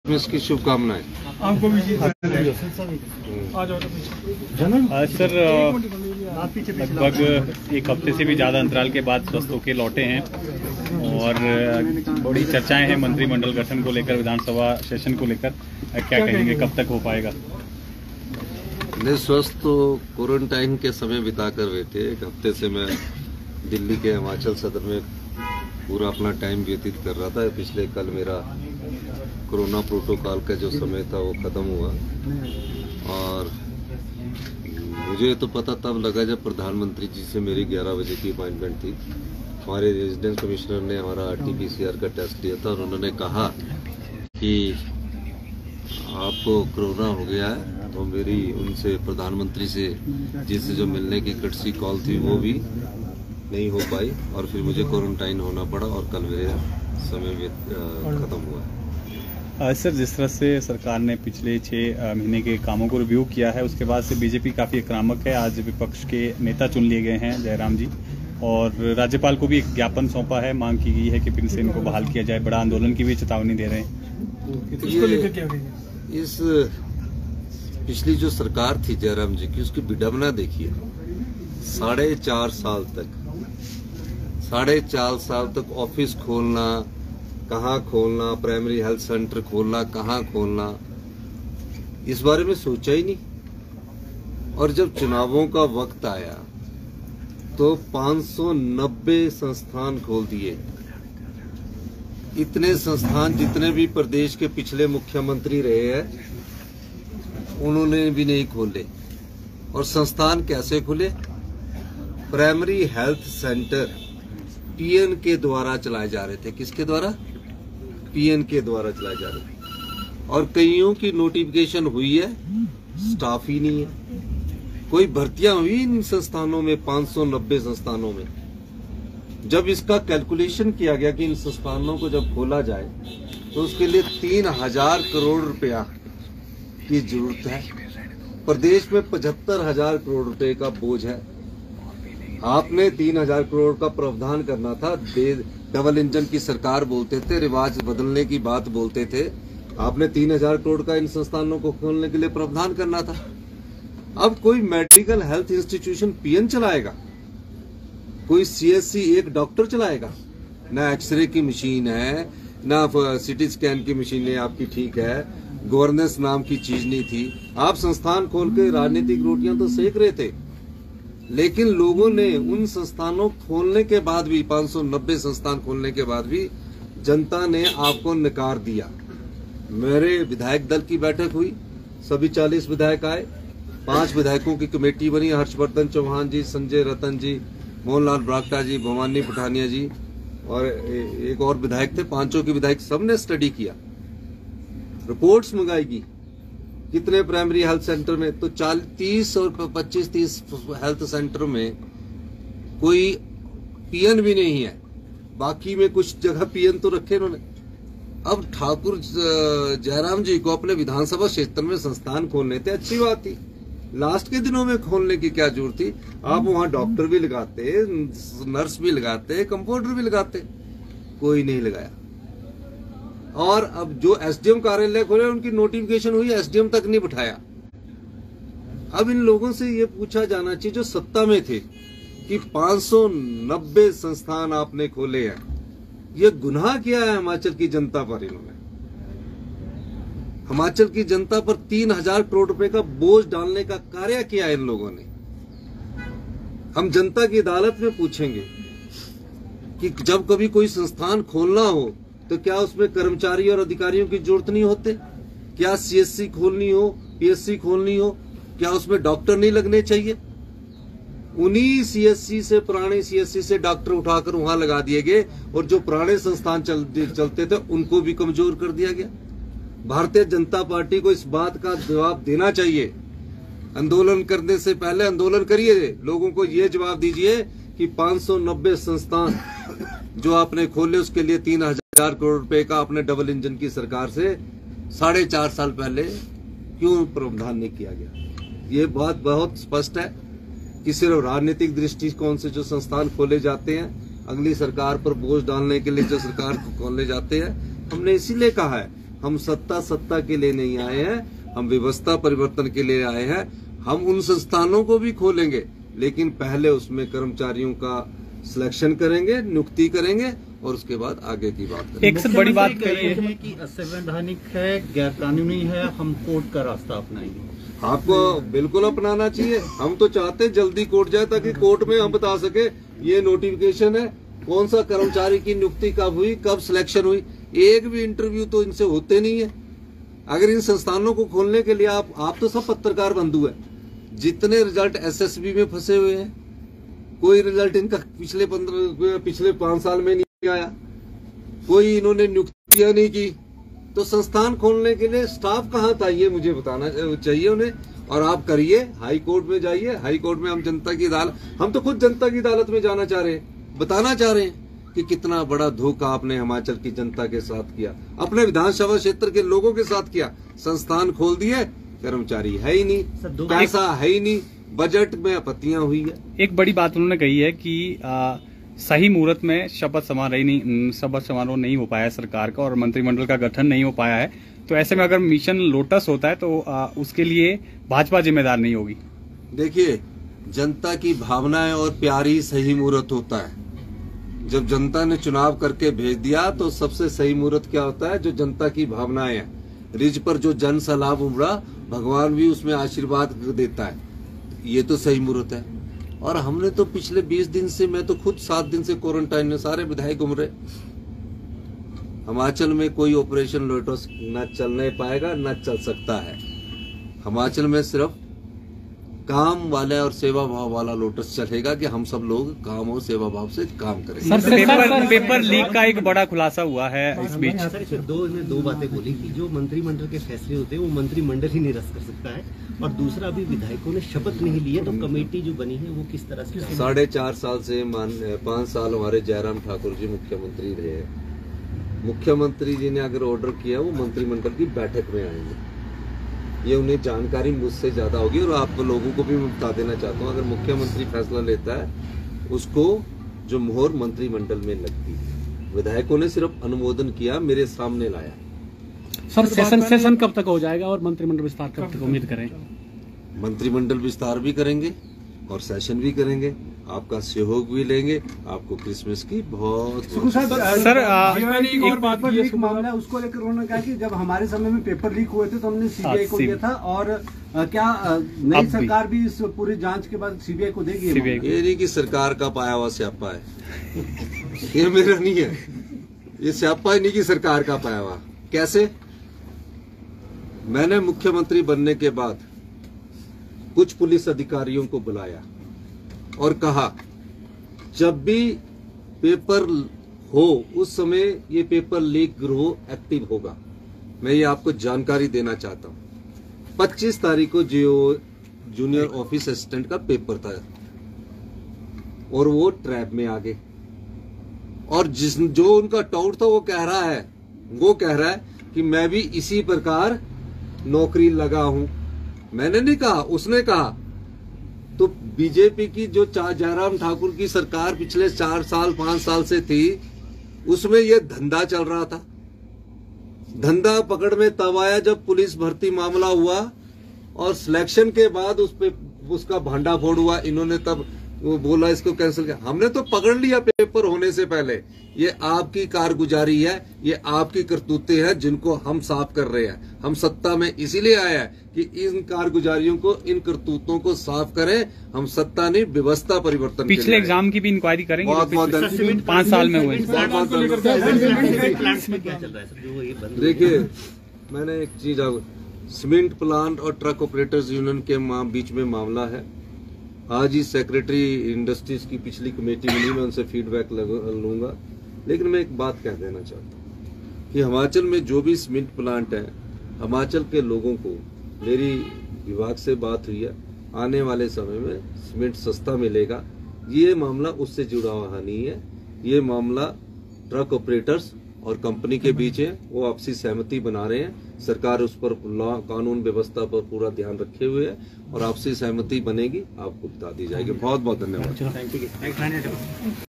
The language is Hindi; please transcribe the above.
इसकी शुभकामनाएं आपको भी जी। सर लगभग एक हफ्ते से भी ज़्यादा अंतराल के बाद स्वस्थ होकर लौटे हैं और बड़ी चर्चाएं हैं मंत्रिमंडल गठन को लेकर, विधानसभा सेशन को लेकर। क्या कहेंगे, कब तक हो पाएगा? नहीं, स्वस्थ तो क्वारंटाइन के समय बिता कर बैठे। एक हफ्ते से मैं दिल्ली के हिमाचल सदर में पूरा अपना टाइम व्यतीत कर रहा था। पिछले कल मेरा कोरोना प्रोटोकॉल का जो समय था वो खत्म हुआ और मुझे तो पता तब लगा जब प्रधानमंत्री जी से मेरी 11 बजे की अपॉइंटमेंट थी। हमारे रेजिडेंट कमिश्नर ने हमारा RT-PCR का टेस्ट लिया था और उन्होंने कहा कि आपको कोरोना हो गया है। तो मेरी उनसे प्रधानमंत्री से जिससे जो मिलने की कर्टसी कॉल थी वो भी नहीं हो पाई और फिर मुझे क्वारंटाइन होना पड़ा और कल मेरे समय खत्म हुआ। सर, जिस तरह से सरकार ने पिछले 6 महीने के कामों को रिव्यू किया है, उसके बाद से बीजेपी काफी आक्रामक है। आज विपक्ष के नेता चुन लिए गए हैं जयराम जी, और राज्यपाल को भी एक ज्ञापन सौंपा है। मांग की गई है कि फिर से इनको बहाल किया जाए। बड़ा आंदोलन की भी चेतावनी दे रहे हैं। इसको लेकर क्या कहेंगे? इस पिछली जो सरकार थी जयराम जी की, उसकी विडंबना देखिए। 4.5 साल तक ऑफिस खोलना, कहाँ खोलना, प्राइमरी हेल्थ सेंटर खोलना, कहाँ खोलना, इस बारे में सोचा ही नहीं। और जब चुनावों का वक्त आया तो 590 संस्थान खोल दिए। इतने संस्थान जितने भी प्रदेश के पिछले मुख्यमंत्री रहे हैं उन्होंने भी नहीं खोले। और संस्थान कैसे खुले? प्राइमरी हेल्थ सेंटर PN के द्वारा चलाए जा रहे थे। किसके द्वारा? PN के द्वारा चलाए जा रहे थे। और कईयों की नोटिफिकेशन हुई है, स्टाफ ही नहीं है। कोई भर्तियां हुई इन संस्थानों में, 590 संस्थानों में। जब इसका कैलकुलेशन किया गया कि इन संस्थानों को जब खोला जाए तो उसके लिए 3000 करोड़ रुपया की जरूरत है। प्रदेश में 75,000 करोड़ रुपए का बोझ है। आपने 3000 करोड़ का प्रावधान करना था। डबल इंजन की सरकार बोलते थे, रिवाज बदलने की बात बोलते थे। आपने 3000 करोड़ का इन संस्थानों को खोलने के लिए प्रावधान करना था। अब कोई मेडिकल हेल्थ इंस्टीट्यूशन PN चलाएगा, कोई CSC एक डॉक्टर चलाएगा? ना एक्सरे की मशीन है, ना CT स्कैन की मशीन है आपकी, ठीक है। गवर्नेंस नाम की चीज नहीं थी। आप संस्थान खोल के राजनीतिक रोटियां तो सेक रहे थे, लेकिन लोगों ने उन संस्थानों खोलने के बाद भी, 590 संस्थान खोलने के बाद भी जनता ने आपको नकार दिया। मेरे विधायक दल की बैठक हुई, सभी 40 विधायक आए। 5 विधायकों की कमेटी बनी। हर्षवर्धन चौहान जी, संजय रतन जी, मोहनलाल ब्राक्टा जी, भवानी पठानिया जी और एक और विधायक थे। 5 की विधायक सबने स्टडी किया, रिपोर्ट्स मंगाएगी कितने प्राइमरी हेल्थ सेंटर में। तो 30 और 25-30 हेल्थ सेंटर में कोई PN भी नहीं है। बाकी में कुछ जगह PN तो रखे इन्होंने। अब ठाकुर जयराम जी को अपने विधानसभा क्षेत्र में संस्थान खोलने थे, अच्छी बात थी। लास्ट के दिनों में खोलने की क्या जरूरत थी? आप वहां डॉक्टर भी लगाते, नर्स भी लगाते, कंपाउंडर भी लगाते, कोई नहीं लगाया। और अब जो SDM कार्यालय खोले उनकी नोटिफिकेशन हुई, SDM तक नहीं बिठाया। अब इन लोगों से ये पूछा जाना चाहिए जो सत्ता में थे कि 590 संस्थान आपने खोले हैं, ये गुनाह किया है हिमाचल की जनता पर? इन्होंने हिमाचल की जनता पर 3000 करोड़ रुपए का बोझ डालने का कार्य किया है इन लोगों ने। हम जनता की अदालत में पूछेंगे कि जब कभी कोई संस्थान खोलना हो तो क्या उसमें कर्मचारी और अधिकारियों की जरूरत नहीं होते? क्या CSC खोलनी हो, PSC खोलनी हो, क्या उसमें डॉक्टर नहीं लगने चाहिए? उन्हीं CSC से, पुराने CSC से डॉक्टर उठाकर वहां लगा दिए गए और जो पुराने संस्थान चलते थे उनको भी कमजोर कर दिया गया। भारतीय जनता पार्टी को इस बात का जवाब देना चाहिए। आंदोलन करने से पहले आंदोलन करिए, लोगों को ये जवाब दीजिए कि 590 संस्थान जो आपने खोले उसके लिए 3000 करोड़ रुपए का आपने डबल इंजन की सरकार से 4.5 साल पहले क्यों प्रावधान नहीं किया गया? ये बात बहुत स्पष्ट है कि सिर्फ राजनीतिक दृष्टिकोण से जो संस्थान खोले जाते हैं, अगली सरकार पर बोझ डालने के लिए जो सरकार को खोलने जाते हैं, हमने इसीलिए कहा है हम सत्ता के लिए नहीं आए हैं, हम व्यवस्था परिवर्तन के लिए आए हैं। हम उन संस्थानों को भी खोलेंगे, लेकिन पहले उसमें कर्मचारियों का सिलेक्शन करेंगे, नियुक्ति करेंगे और उसके बाद आगे की बात करेंगे। एक सबसे बड़ी बात कह रहे हैं कि असंवैधानिक है, गैर कानूनी है, हम कोर्ट का रास्ता अपनाएंगे। आपको बिल्कुल अपनाना चाहिए। हम तो चाहते हैं जल्दी कोर्ट जाए, ताकि कोर्ट में हम बता सके ये नोटिफिकेशन है, कौन सा कर्मचारी की नियुक्ति कब हुई, कब सिलेक्शन हुई। एक भी इंटरव्यू तो इनसे होते नहीं है। अगर इन संस्थानों को खोलने के लिए आप तो सब पत्रकार बंधु है, जितने रिजल्ट एसएसबी में फंसे हुए हैं, कोई रिजल्ट इनका पिछले 5 साल में नहीं आया, कोई इन्होंने नियुक्तियां नहीं की, तो संस्थान खोलने के लिए स्टाफ कहाँ था ये मुझे बताना चाहिए उन्हें। और आप करिए, हाई कोर्ट में जाइए। हाई कोर्ट में हम जनता की अदालत, हम तो खुद जनता की अदालत में जाना चाह रहे हैं, बताना चाह रहे हैं कि कितना बड़ा धोखा आपने हिमाचल की जनता के साथ किया, अपने विधानसभा क्षेत्र के लोगों के साथ किया। संस्थान खोल दिए, कर्मचारी है ही नहीं, पैसा है ही नहीं, बजट में आपत्तियां हुई है। एक बड़ी बात उन्होंने कही है कि सही मुहूर्त में शपथ समारोह नहीं हो पाया सरकार का और मंत्रिमंडल का गठन नहीं हो पाया है। तो ऐसे में अगर मिशन लोटस होता है तो उसके लिए भाजपा जिम्मेदार नहीं होगी। देखिए, जनता की भावनाएं और प्यार ही सही मुहूर्त होता है। जब जनता ने चुनाव करके भेज दिया तो सबसे सही मुहूर्त क्या होता है, जो जनता की भावनाएं हैं। रिज पर जो जन सैलाब उमड़ा, भगवान भी उसमें आशीर्वाद देता है, ये तो सही मुहूर्त है। और हमने तो पिछले 20 दिन से, मैं तो खुद 7 दिन से क्वारंटाइन में, सारे विधायक घूम रहे। हिमाचल में कोई ऑपरेशन लोटस न चलने पाएगा, न चल सकता है। हिमाचल में सिर्फ काम वाला और सेवा भाव वाला लोटस चलेगा कि हम सब लोग काम और सेवा भाव से काम करेंगे। सर, पेपर लीक का एक बड़ा खुलासा हुआ है इस बीच। सर, इसमें दो बातें बोली कि जो मंत्रिमंडल के फैसले होते हैं वो मंत्रिमंडल ही निरस्त कर सकता है, और दूसरा अभी विधायकों ने शपथ नहीं ली है, तो कमेटी जो बनी है वो किस तरह से 4.5 साल से 5 साल हमारे जयराम ठाकुर जी मुख्यमंत्री रहे। मुख्यमंत्री जी ने अगर ऑर्डर किया, वो मंत्रिमंडल की बैठक में आएंगे, ये उन्हें जानकारी मुझसे ज्यादा होगी। और आप लोगों को भी मैं बता देना चाहता हूँ, अगर मुख्यमंत्री फैसला लेता है, उसको जो मोहर मंत्रिमंडल में लगती है। विधायकों ने सिर्फ अनुमोदन किया, मेरे सामने लाया। सर, सेशन कब तक हो जाएगा और मंत्रिमंडल विस्तार कब तक उम्मीद करें? मंत्रिमंडल विस्तार भी करेंगे और सेशन भी करेंगे, आपका सहयोग भी लेंगे। आपको क्रिसमस की बहुत सर एक और बात लीक मामला है, उसको लेकर उन्होंने कहा कि जब हमारे समय में पेपर लीक हुए थे तो हमने सीबीआई को दिया था, और क्या नई सरकार भी इस पूरी जांच के बाद सीबीआई को देगी? ये नहीं कि सरकार का पाया हुआ स्यापा है, ये मेरा नहीं है। ये स्यापा ही नहीं कि सरकार का पाया हुआ। कैसे? मैंने मुख्यमंत्री बनने के बाद कुछ पुलिस अधिकारियों को बुलाया और कहा, जब भी पेपर हो उस समय ये पेपर लीक गिरोह एक्टिव होगा। मैं ये आपको जानकारी देना चाहता हूं। 25 तारीख को जो जूनियर ऑफिस असिस्टेंट का पेपर था और वो ट्रैप में आ गए, और जो उनका टाउट था वो कह रहा है कि मैं भी इसी प्रकार नौकरी लगा हूं। मैंने नहीं कहा, उसने कहा। तो बीजेपी की जो जयराम ठाकुर की सरकार पिछले 4 साल 5 साल से थी, उसमें ये धंधा चल रहा था। धंधा पकड़ में तब आया जब पुलिस भर्ती मामला हुआ और सिलेक्शन के बाद उसका भांडाफोड़ हुआ। इन्होंने तब वो बोला इसको कैंसिल किया। हमने तो पकड़ लिया पेपर होने से पहले। ये आपकी कारगुजारी है, ये आपकी करतूतें हैं जिनको हम साफ कर रहे हैं। हम सत्ता में इसीलिए आए हैं कि इन कारगुजारियों को, इन करतूतों को साफ करें। हम सत्ता नहीं, व्यवस्था परिवर्तन। पिछले एग्जाम की भी इंक्वायरी करेंगे। बहुत 5 साल में हुए। देखिए, मैंने एक चीज, सीमेंट प्लांट और ट्रक ऑपरेटर्स यूनियन के बीच में मामला है। आज ही सेक्रेटरी इंडस्ट्रीज की पिछली कमेटी मिली, मैं उनसे फीडबैक लूंगा। लेकिन मैं एक बात कह देना चाहता हूँ कि हिमाचल में जो भी सीमेंट प्लांट है, हिमाचल के लोगों को, मेरी विभाग से बात हुई है, आने वाले समय में सीमेंट सस्ता मिलेगा। ये मामला उससे जुड़ा हुआ नहीं है। ये मामला ट्रक ऑपरेटर्स और कंपनी के बीच है। वो आपसी सहमति बना रहे हैं। सरकार उस पर लॉ, कानून व्यवस्था पर पूरा ध्यान रखे हुए है और आपसी सहमति बनेगी, आपको बता दी जाएगी। बहुत बहुत धन्यवाद।